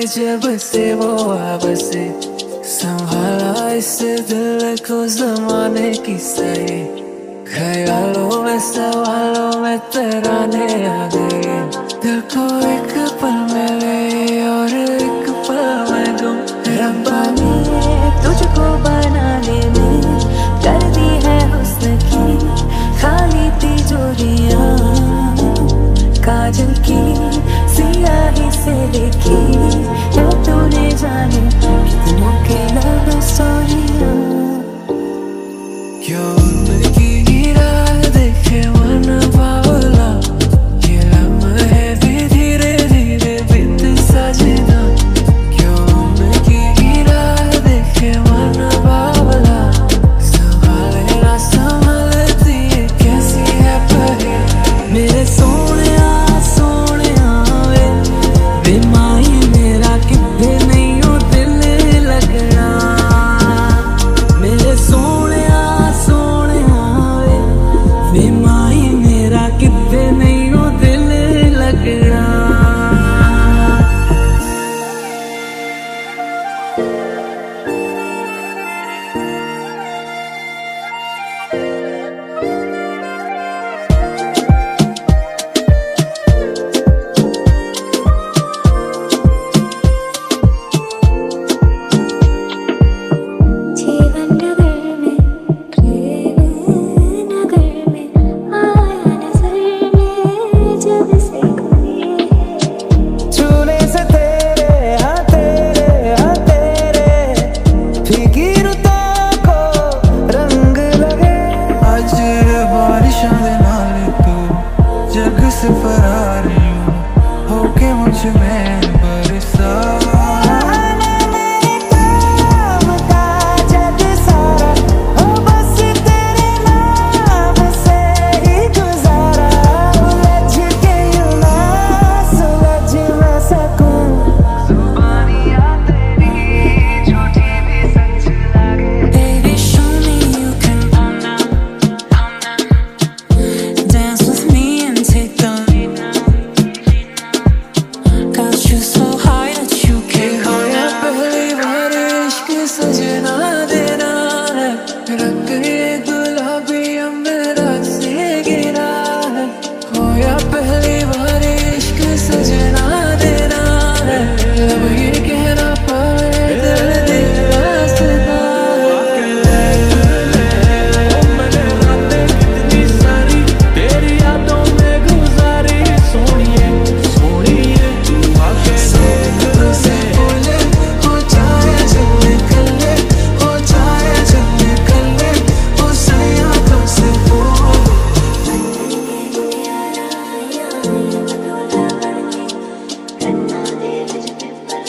जब से वो बसे, संभाला इस दिल को जमाने की सही। ख्यालों में सवालों में तराने आ गए, दिल को एक पल मिले और एक पल में गुम। रब्बा ने तुझको बनाने में कर दी है हुस्न की खाली तिजोरियां, काजल की सियाही से लिखी है तूने जाने कितनों के लव स्टोरियां। क्यों उनकी राह देखे मन बावला, ये लम्हे भी धीरे धीरे बीत सजना। क्यों उनकी राह देखे मन बावला, संभाले ना संभलती ये कैसी है परी। मेरे सोनिया सोनिया वे, बेमाई मेरा कितने नहीं हो दिल लगना। मेरे सोनिया सोनिया वे, बेमाई मेरा कितने नहीं हो दिल लगना। जीवन नगर में प्रेम नगर में आया नजर में जब से कोई। छूने से तेरे हाँ तेरे फीकी रुतों को रंग लगे। आज बारिशां दे नाल तू जग से फरार यूं होके मुझ में बरसा।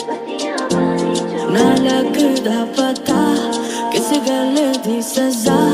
ना लगदा पता किस गल दी सजा।